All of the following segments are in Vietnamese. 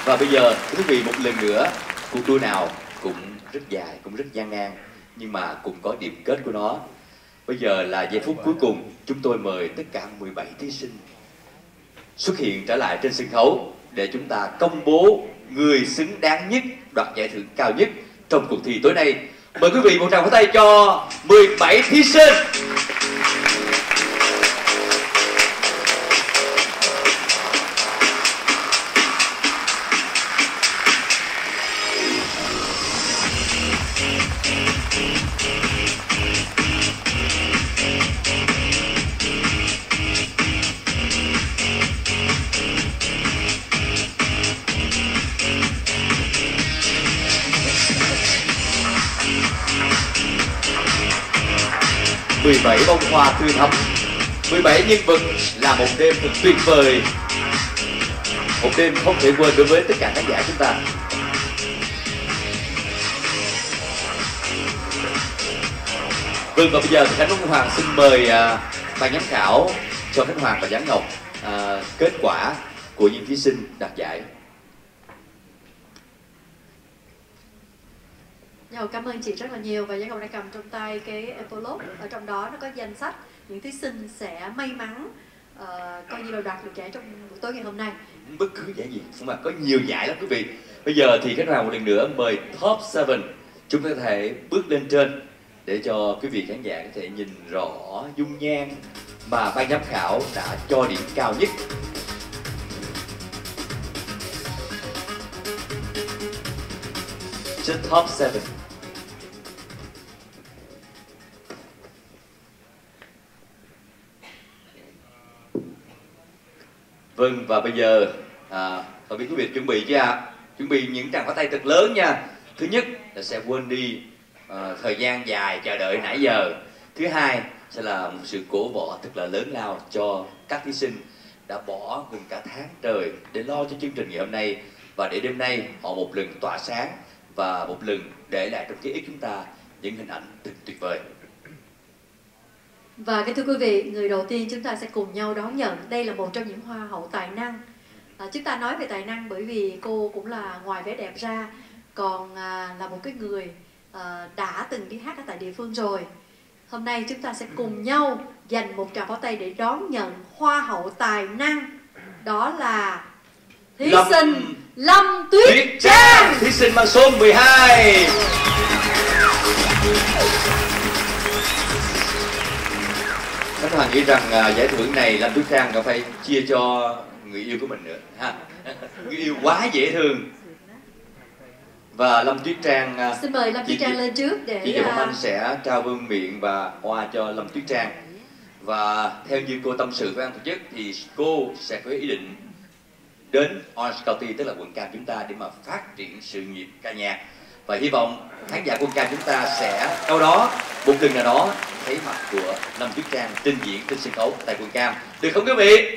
Và bây giờ quý vị một lần nữa, cuộc đua nào cũng rất dài, cũng rất gian nan, nhưng mà cũng có điểm kết của nó. Bây giờ là giây phút cuối cùng, chúng tôi mời tất cả 17 thí sinh xuất hiện trở lại trên sân khấu để chúng ta công bố người xứng đáng nhất đoạt giải thưởng cao nhất trong cuộc thi tối nay. Mời quý vị một tràng pháo tay cho 17 thí sinh. Bảy bông hoa tươi thắm, 17 nhân vật là một đêm thật tuyệt vời, một đêm không thể quên đối với tất cả khán giả chúng ta. Vâng, và bây giờ thì Khánh Hoàng xin mời ban giám khảo cho Khánh Hoàng và Giáng Ngọc kết quả của những thí sinh đạt giải. Cảm ơn chị rất là nhiều, và Giáng Ngọc đã cầm trong tay cái envelope, ở trong đó nó có danh sách những thí sinh sẽ may mắn coi như là đoạt được giải trong buổi tối ngày hôm nay. Bất cứ giải gì, nhưng mà có nhiều giải lắm quý vị. Bây giờ thì Khánh Hoàng một lần nữa mời top 7 chúng ta có thể bước lên trên để cho quý vị khán giả có thể nhìn rõ dung nhan mà ban giám khảo đã cho điểm cao nhất. Trên top 7. Vâng, và bây giờ không biết quý vị chuẩn bị chưa ạ? Chuẩn bị những tràng pháo tay thật lớn nha. Thứ nhất là sẽ quên đi thời gian dài chờ đợi nãy giờ. Thứ hai sẽ là một sự cổ võ thật là lớn lao cho các thí sinh đã bỏ gần cả tháng trời để lo cho chương trình ngày hôm nay, và để đêm nay họ một lần tỏa sáng và một lần để lại trong ký ức chúng ta những hình ảnh thật tuyệt vời. Và thưa quý vị, người đầu tiên chúng ta sẽ cùng nhau đón nhận. Đây là một trong những hoa hậu tài năng. Chúng ta nói về tài năng bởi vì cô cũng là ngoài vẻ đẹp ra còn là một cái người đã từng đi hát ở tại địa phương rồi. Hôm nay chúng ta sẽ cùng nhau dành một tràng pháo tay để đón nhận hoa hậu tài năng. Đó là thí sinh Lâm Tuyết Trang, thí sinh mang số 12. Khánh Hoàng nghĩ rằng giải thưởng này Lâm Tuyết Trang đã phải chia cho người yêu của mình nữa ha. Người yêu quá dễ thương. Và Lâm Tuyết Trang, xin mời Lâm Tuyết Trang lên trước để chị Hồng Anh sẽ trao vương miện và hoa cho Lâm Tuyết Trang. Và theo như cô tâm sự với ban tổ chức thì cô sẽ có ý định đến Orange County, tức là quận Cam chúng ta, để mà phát triển sự nghiệp ca nhạc. Và hy vọng khán giả quận Cam chúng ta sẽ đâu đó một lần nào đó thấy mặt của Lâm Tuyết Trang trình diễn trên sân khấu tại quận Cam, được không quý vị?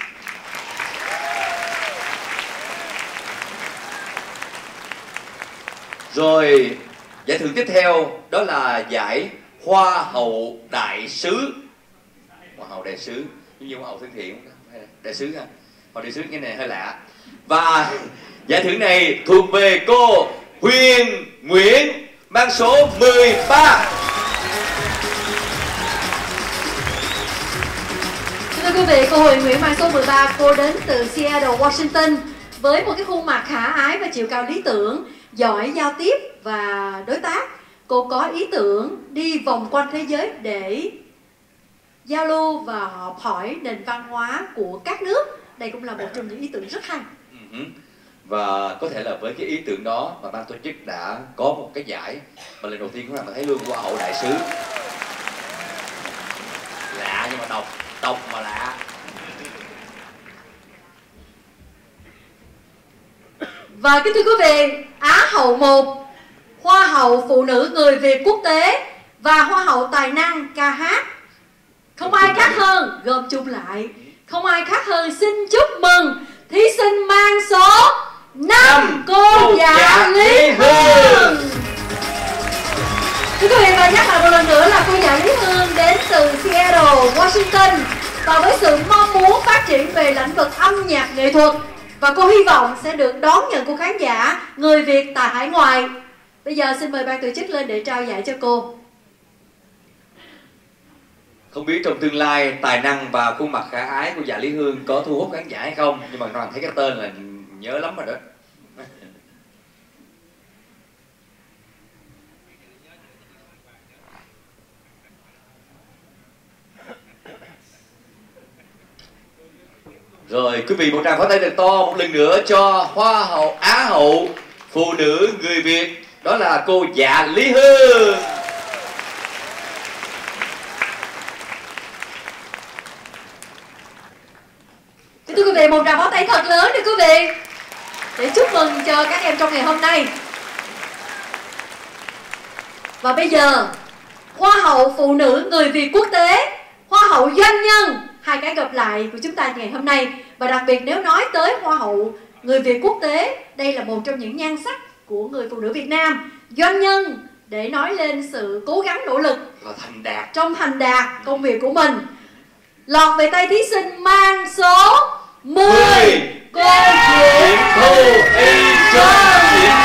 Rồi giải thưởng tiếp theo đó là giải Hoa hậu đại sứ. Hoa hậu đại sứ giống như hoa hậu thân thiện, đại sứ ha. Hoa đại sứ cái này hơi lạ. Và giải thưởng này thuộc về cô Huyền Nguyễn mang số 13. Thưa quý vị, cô Huyền Nguyễn mang số 13, cô đến từ Seattle, Washington với một cái khuôn mặt khả ái và chiều cao lý tưởng, giỏi giao tiếp và đối tác. Cô có ý tưởng đi vòng quanh thế giới để giao lưu và học hỏi nền văn hóa của các nước. Đây cũng là một trong những ý tưởng rất hay. Và có thể là với cái ý tưởng đó mà ban tổ chức đã có một cái giải mà lần đầu tiên chúng ta thấy luôn, Hoa hậu đại sứ. Lạ nhưng mà đọc mà lạ. Và kính thưa quý vị, Á hậu 1, Hoa hậu phụ nữ người Việt quốc tế và Hoa hậu tài năng ca hát. Không ai khác hơn, gom chung lại, không ai khác hơn xin chúc mừng thí sinh mang số 5, cô Dạ Lý Hương. Thưa quý vị, và nhắc lại một lần nữa là cô Dạ Lý Hương đến từ Seattle, Washington, và với sự mong muốn phát triển về lĩnh vực âm nhạc nghệ thuật, Và cô hy vọng sẽ được đón nhận của khán giả người Việt tại hải ngoại. Bây giờ xin mời ban tổ chức lên để trao giải cho cô. Không biết trong tương lai tài năng và khuôn mặt khả ái của dạ Lý Hương có thu hút khán giả hay không, nhưng mà Đoàn thấy cái tên là nhớ lắm rồi đó. Rồi quý vị một tràng pháo tay thật to một lần nữa cho Hoa hậu Á hậu phụ nữ người Việt, đó là cô dạ Lý Hương. Thưa quý vị, một tràng pháo tay thật lớn để quý vị để chúc mừng cho các em trong ngày hôm nay. Và bây giờ Hoa hậu phụ nữ người Việt quốc tế, Hoa hậu doanh nhân, hai cái gặp lại của chúng ta ngày hôm nay. Và đặc biệt nếu nói tới Hoa hậu người Việt quốc tế, đây là một trong những nhan sắc của người phụ nữ Việt Nam, doanh nhân, để nói lên sự cố gắng nỗ lực và thành đạt trong thành đạt công việc của mình. Lọt về tay thí sinh mang số 10, cô Diễm Thu Y Trân,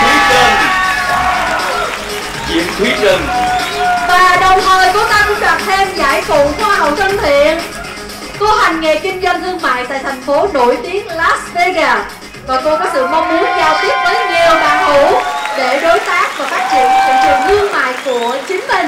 Diễm Thúy Trân. Và đồng thời cô ta cũng đoạt thêm giải phụ Hoa hậu thân thiện. Cô hành nghề kinh doanh thương mại tại thành phố nổi tiếng Las Vegas. Và cô có sự mong muốn giao tiếp với nhiều bạn hữu để đối tác và phát triển thị trường thương mại của chính mình.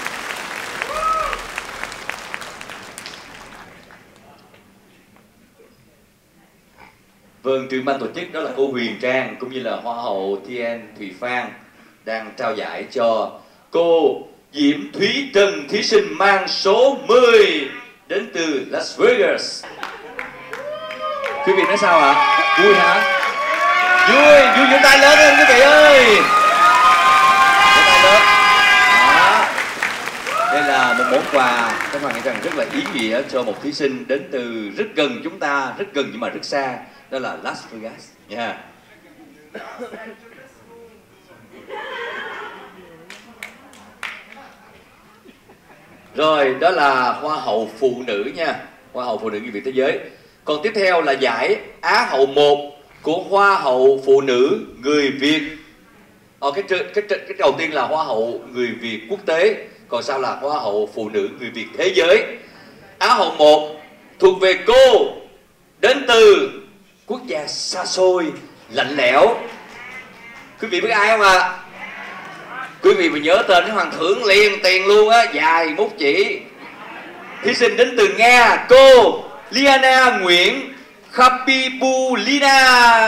Vâng, trưởng ban tổ chức đó là cô Huyền Trang cũng như là Hoa hậu Thiên Thùy Phan đang trao giải cho cô Diễm Thúy Trân, thí sinh mang số 10 đến từ Las Vegas. Quý vị nói sao ạ? Vui hả? Vui, vỗ tay lớn hơn quý vị ơi. Vỗ tay lớn. Đó. Đây là một món quà các bạn nghĩ rằng rất là ý nghĩa cho một thí sinh đến từ rất gần chúng ta, rất gần nhưng mà rất xa, đó là Las Vegas nha. Rồi, đó là Hoa hậu phụ nữ nha, Hoa hậu phụ nữ người Việt thế giới. Còn tiếp theo là giải Á hậu 1 của Hoa hậu phụ nữ người Việt. Cái đầu tiên là Hoa hậu người Việt quốc tế, còn sau là Hoa hậu phụ nữ người Việt thế giới. Á hậu 1 thuộc về cô đến từ quốc gia xa xôi, lạnh lẽo. Quý vị biết ai không ạ? Quý vị mà nhớ tên cái hoàng thưởng liền tiền luôn á, dài mút chỉ. Thí sinh đến từ Nga, cô Liana Nguyễn Khapipulina.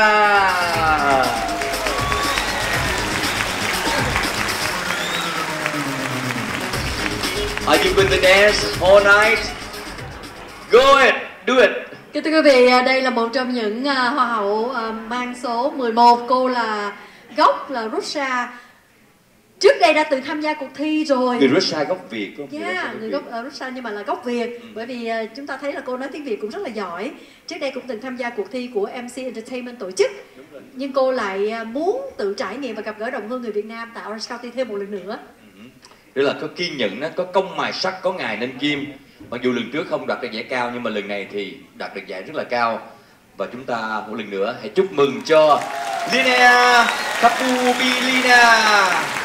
Are you going to dance all night? Go ahead, do it. Kính thưa quý vị, đây là một trong những Hoa hậu mang số 11. Cô là gốc là Russia. Trước đây đã từng tham gia cuộc thi rồi. Người Russia gốc Việt không? Người gốc Russia nhưng mà là gốc Việt. Bởi vì chúng ta thấy là cô nói tiếng Việt cũng rất là giỏi. Trước đây cũng từng tham gia cuộc thi của MC Entertainment tổ chức. Nhưng cô lại muốn tự trải nghiệm và gặp gỡ đồng hương người Việt Nam tại Orange County thêm một lần nữa. Đó là có kiên nhẫn đó, có công mài sắt, có ngài nên kim. Mặc dù lần trước không đạt được giải cao nhưng mà lần này thì đạt được giải rất là cao. Và chúng ta một lần nữa hãy chúc mừng cho Liana Khapipulina.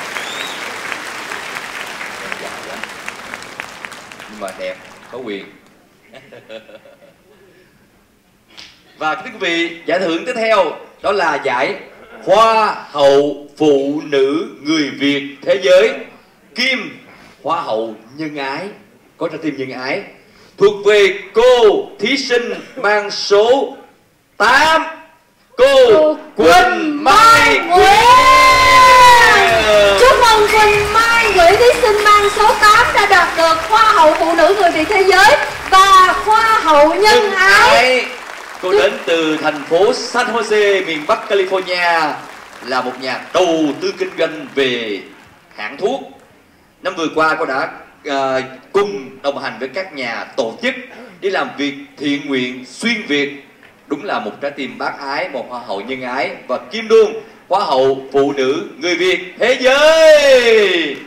Nhưng mà đẹp, có quyền. Và quý vị, giải thưởng tiếp theo đó là giải Hoa hậu phụ nữ người Việt thế giới kim Hoa hậu nhân ái, có trái tim nhân ái, thuộc về cô thí sinh mang số 8, cô Quỳnh Mai Nguyễn. Chúc mừng Quỳnh Mai Nguyễn, thí sinh mang số 8 đã đạt được Hoa hậu phụ nữ người Việt thế giới và Hoa hậu nhân ái. Cô đến từ thành phố San Jose, miền Bắc California, là một nhà đầu tư kinh doanh về hãng thuốc. Năm vừa qua cô đã cùng đồng hành với các nhà tổ chức đi làm việc thiện nguyện xuyên Việt. Đúng là một trái tim bác ái, một Hoa hậu nhân ái và kim đương Hoa hậu phụ nữ người Việt thế giới.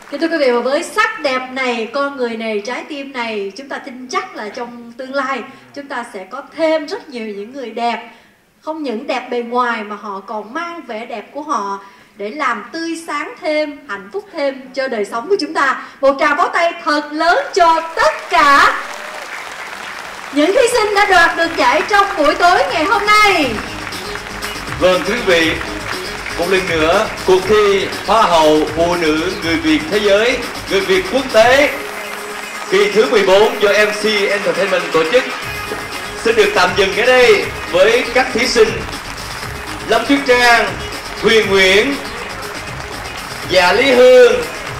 Kính thưa quý vị, và với sắc đẹp này, con người này, trái tim này, chúng ta tin chắc là trong tương lai chúng ta sẽ có thêm rất nhiều những người đẹp. Không những đẹp bề ngoài mà họ còn mang vẻ đẹp của họ để làm tươi sáng thêm, hạnh phúc thêm cho đời sống của chúng ta. Một tràng pháo tay thật lớn cho tất cả những thí sinh đã đoạt được giải trong buổi tối ngày hôm nay. Vâng, thưa quý vị, một lần nữa, cuộc thi Hoa hậu Phụ nữ Người Việt Thế giới, Người Việt Quốc tế kỳ thứ 14 do MC Entertainment tổ chức xin được tạm dừng ở đây với các thí sinh Lâm Tuyết Trang, Huyền Nguyễn, Dạ Lý Hương,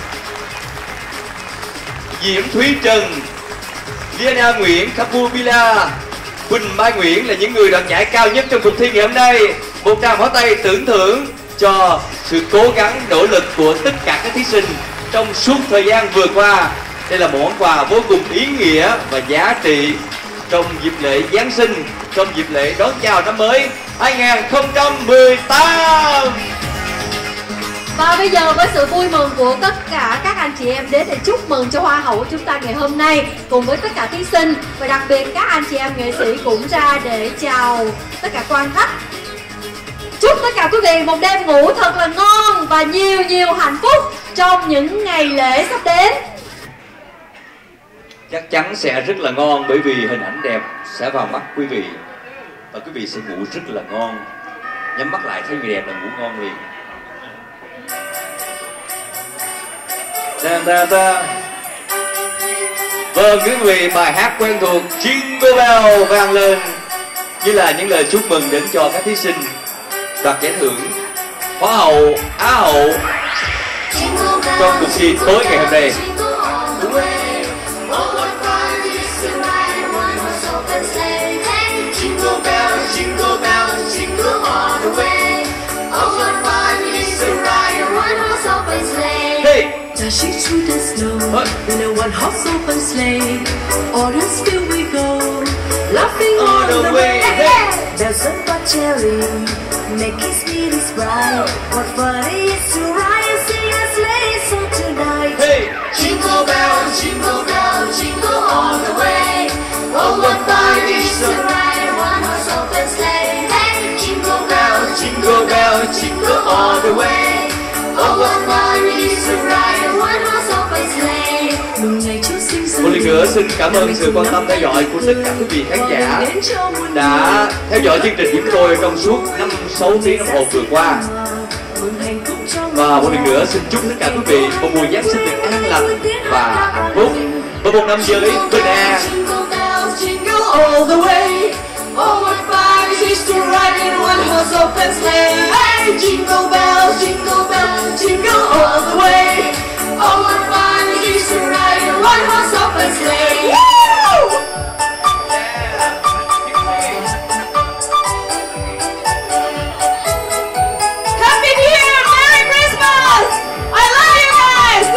Diễm Thúy Trần, Liana Nguyễn, Kapubila, Quỳnh Mai Nguyễn là những người đoạt giải cao nhất trong cuộc thi ngày hôm nay. Một tràng pháo tay tưởng thưởng cho sự cố gắng nỗ lực của tất cả các thí sinh trong suốt thời gian vừa qua. Đây là một món quà vô cùng ý nghĩa và giá trị trong dịp lễ Giáng sinh, trong dịp lễ đón chào năm mới 2018. Và bây giờ với sự vui mừng của tất cả các anh chị em đến để chúc mừng cho Hoa hậu của chúng ta ngày hôm nay, cùng với tất cả thí sinh và đặc biệt các anh chị em nghệ sĩ cũng ra để chào tất cả quan khách. Chúc tất cả quý vị một đêm ngủ thật là ngon và nhiều nhiều hạnh phúc trong những ngày lễ sắp đến. Chắc chắn sẽ rất là ngon bởi vì hình ảnh đẹp sẽ vào mắt quý vị và quý vị sẽ ngủ rất là ngon. Nhắm mắt lại thấy người đẹp là ngủ ngon liền. Vâng, quý vị, bài hát quen thuộc Jingle Bell vang lên như là những lời chúc mừng đến cho các thí sinh đoạt giải thưởng Hoa hậu, Á hậu trong cuộc thi tối ngày hôm nay. Hey! Dashing through the snow in a one-horse open sleigh. All the field we go, laughing all the way. There's a cherry, making sweetest bright. What fun it is to ride and sing a sleigh song tonight. Hey! Jingle bell, jingle all the way. Oh, what fun it is to ride in one-horse open sleigh. Hey, jingle bell, jingle all the way. Oh, what fun it is to ride in one-horse open sleigh. Mừng ngày Chúa sinh ra. Một lần nữa xin cảm ơn sự quan tâm theo dõi của tất cả quý vị khán giả đã theo dõi chương trình chúng tôi trong suốt 5-6 tiếng đồng hồ vừa qua. Và một lần nữa xin chúc tất cả quý vị một mùa Giáng sinh được an lành và hạnh phúc và một năm giới bình an. All the way. Oh, what fun it is to ride in one horse open sleigh. Hey, jingle bell, jingle all the way. Oh, what fun it is to ride in one horse open sleigh. Woo! Happy New Year! Merry Christmas! I love you guys!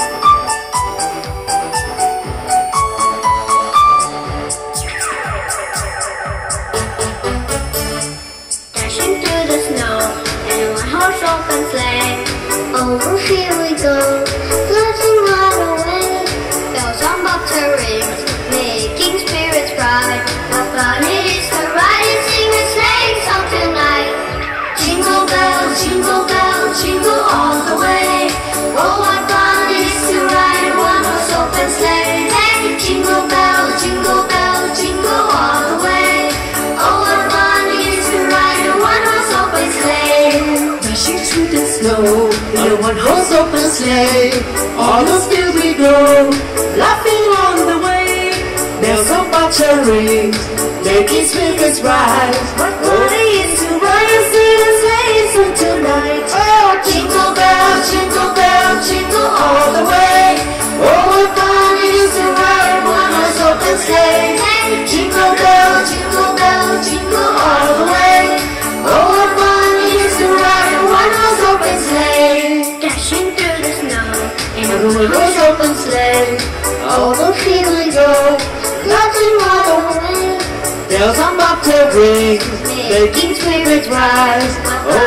Dashing through the snow in a one-horse open sleigh. Over here we go, flashing right away. Bells on bobtail rings, making spirits bright. What fun it is to ride and sing a sleigh song tonight. Jingle bells, jingle all the way. Oh, what fun it is to ride in one-horse open sleigh. Hey, jingle bells, jingle all the way. Oh, what fun it is to ride in one-horse open sleigh. Dashing through the snow in a one-horse open sleigh. All the field we go, laughing on the way. Bells on bobtail rings, making spirits rise. What fun it is to ride and sing a sleigh song tonight. Oh, jingle bell, jingle all the way. Oh, what fun it is to ride in one-horse open sleigh. Hey, jingle bell, jingle all the way. Oh, what fun it is to ride in one-horse open sleigh. Dashing through the snow in a One-horse open sleigh. All the field we go, laughing all the way. Bells on bobtail rings, making spirits rise. Oh,